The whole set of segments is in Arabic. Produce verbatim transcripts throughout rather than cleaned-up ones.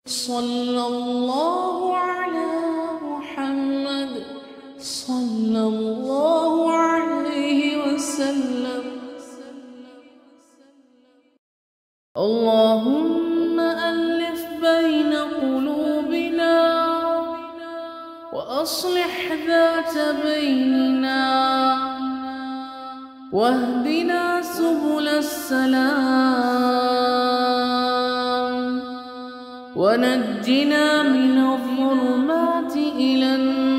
صلى الله على محمد صلى الله عليه وسلم. اللهم ألف بين قلوبنا وأصلح ذات بيننا واهدنا سبل السلام ونجنا من الظلمات إلى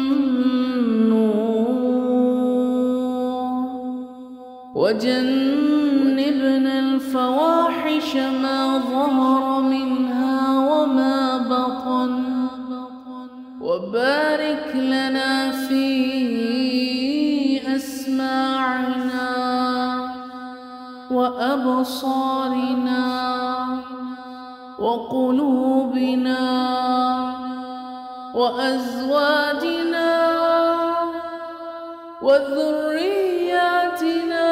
النور وجنبنا الفواحش ما ظهر منها وما بطن وبارك لنا في أسماعنا وأبصارنا وقلوبنا وأزواجنا وذرياتنا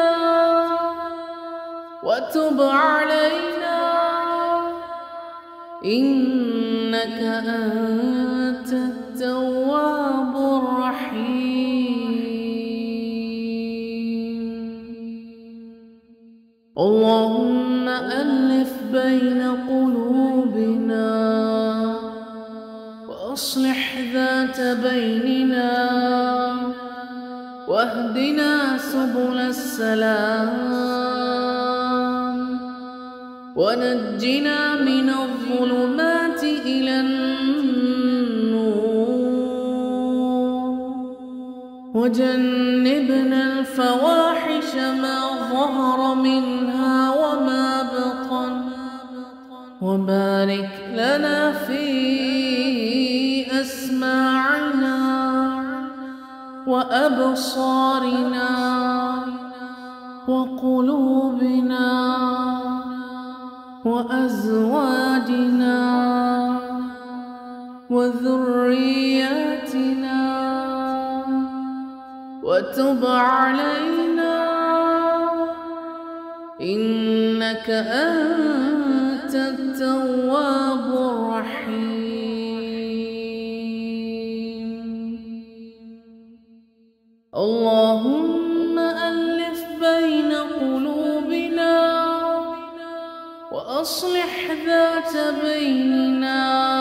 وتب علينا إنك أنت التواب الرحيم. اللهم ألف بين قلوبنا وأصلح ذات بيننا واهدنا سبل السلام ونجنا من الظلمات إلى النور وجنبنا الفواحش ما ظهر منها وما بطن وبارك لنا في أسماعنا وأبصارنا وقلوبنا وأزواجنا وذرياتنا وتب علينا إنك أنت التواب الرحيم. اللهم ألف بين قلوبنا وأصلح ذات بيننا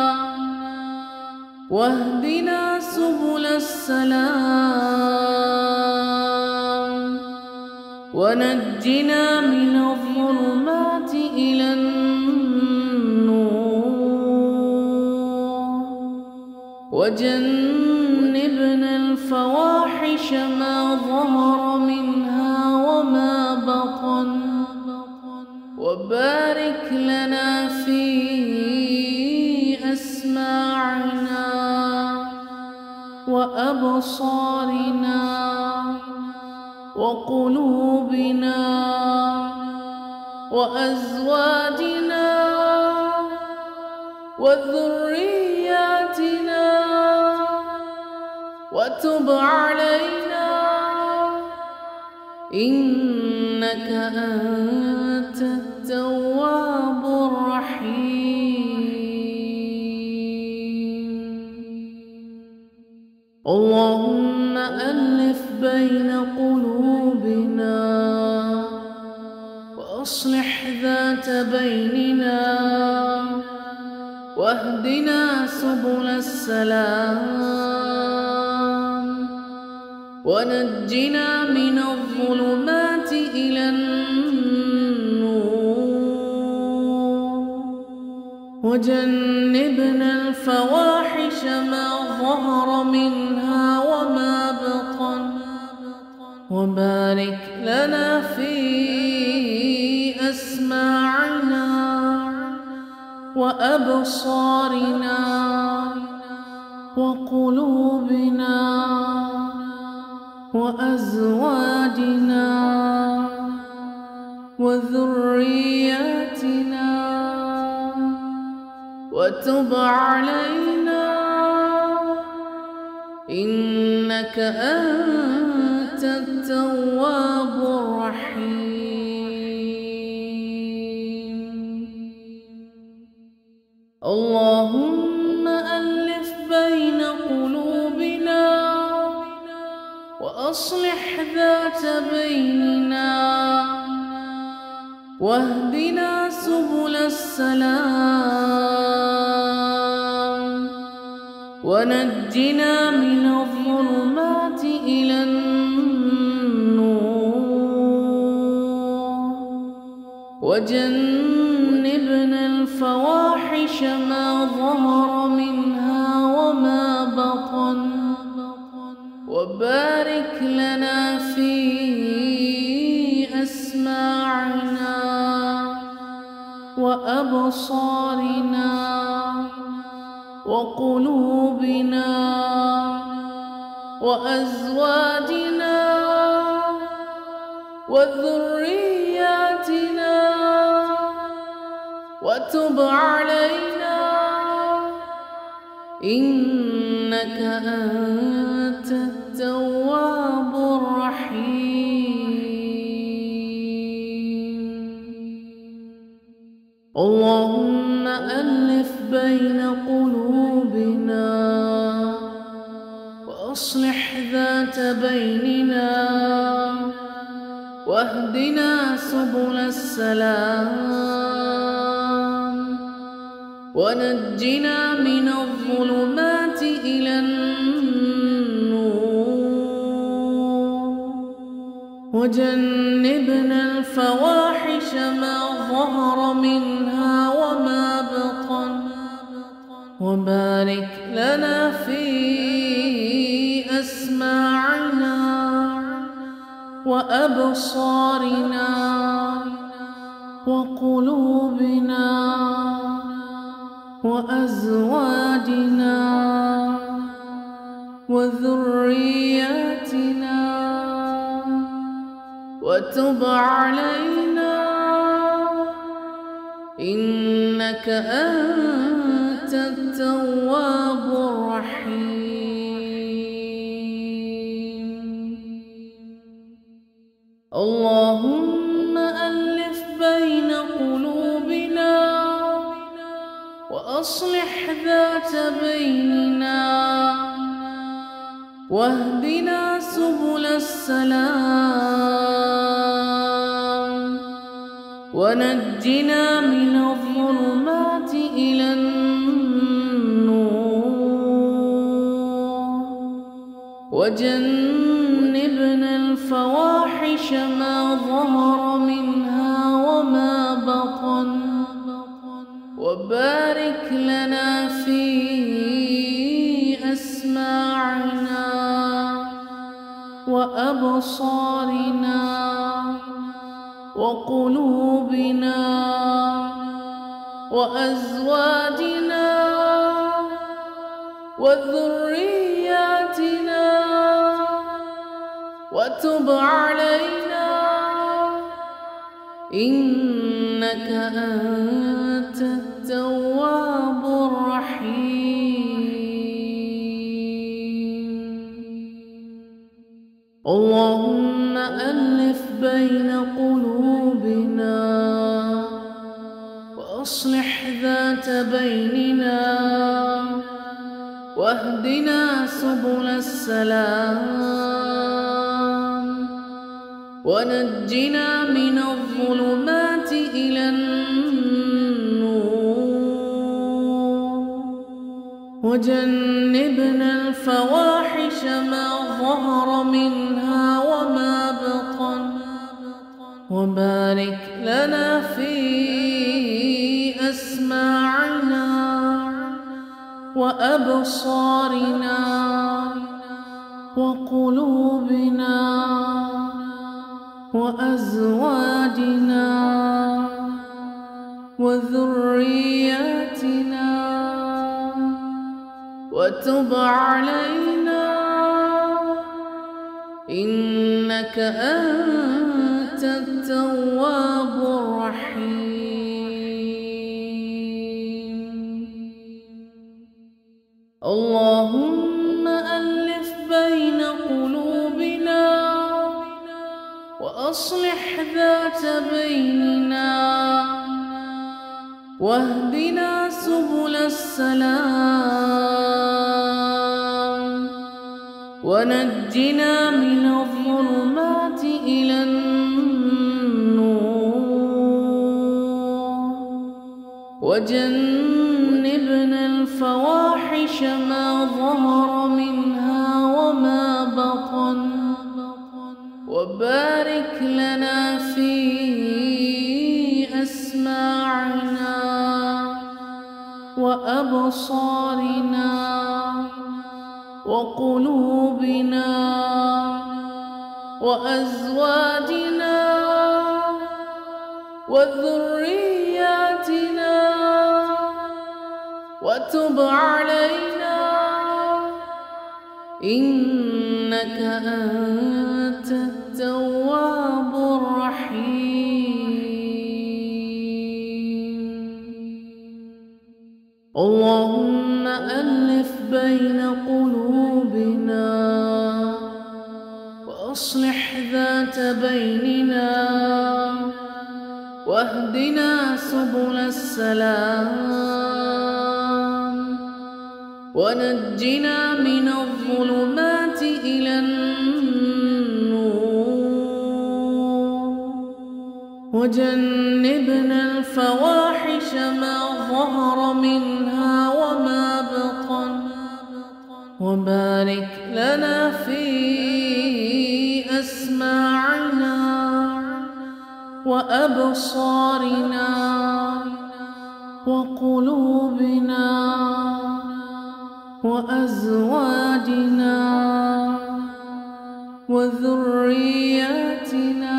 واهدنا سبل السلام ونجنا من الظلمات إلى النور وجنبنا الفواحش ما ظهر منها وما بطن وبارك لنا في أسماعنا وأبصارنا وقلوبنا وأزواجنا وذرياتنا وتب علينا إنك أنت التواب الرحيم. اللهم ألف بين قلوبنا وأصلح ذات بيننا واهدنا سبل السلام ونجنا من الظلمات إلى النور وجنبنا الفواحش ما ظهر منها وما بطن وبارك لنا في أسماعنا وأبصارنا وقلوبنا وأزواجنا وذرياتنا وتب علينا إنك أنت التواب الرحيم. اللهم اللهم ألف بين قلوبنا وأصلح ذات بيننا واهدنا سبل السلام ونجنا من الظلمات إلى النور وجنبنا الفواحش ما ظهر منها وما بطن وبارك لنا في أسماعنا وأبصارنا وقلوبنا وأزواجنا وذرياتنا وتب علينا إنك أنت التواب الرحيم. اللهم ألف بين قلوبنا وأصلح ذات بيننا واهدنا سبل السلام ونجنا من الظلمات إلى النور وجنبنا الفواحش ما ظهر منها وما بطن وبارك لنا في أسماعنا وأبصارنا وقلوبنا وأزواجنا وذرياتنا وتب علينا إنك أنت التواب الرحيم. اللهم ألف بين قلوبنا وأصلح ذات بيننا واهدنا سبل السلام ونجنا من الظلمات إلى النور وجنبنا الفواحش ما ظهر منها وما بطن وبارك لنا في أسماعنا وأبصارنا وقلوبنا وأزواجنا وذرياتنا وتب علينا إنك أنت التواب الرحيم. اللهم ألف بين قلوبنا وأصلح ذات بيننا واهدنا سبل السلام ونجنا من الظلمات إلى النور وجنبنا الفواحش ما ظهر منها وما بطن وبارك لنا في أسماعنا وأبصارنا وقلوبنا وأزواجنا وذرياتنا وتب علينا إنك أنت التواب الرحيم. اللهم ألف بين قلوبنا وأصلح ذات بيننا واهدنا سبل السلام ونجنا من الظلمات إلى النور وجنبنا الفواحش ما ظهر منها وما بطن وبارك لنا في أسماعنا وأبصارنا وقلوبنا وأزواجنا وذرياتنا وتب علينا إنك أنت التواب الرحيم. اللهم ألف بين قلوبنا وأصلح ذات بيننا واهدنا سبل السلام ونجنا من الظلمات إلى النور وجنبنا الفواحش ما ظهر منها وما بطن وبارك لنا في أسماعنا وأبصارنا وقلوبنا وأزواجنا وذرياتنا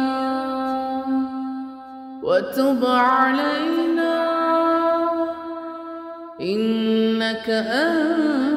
وتب علينا إنك أنت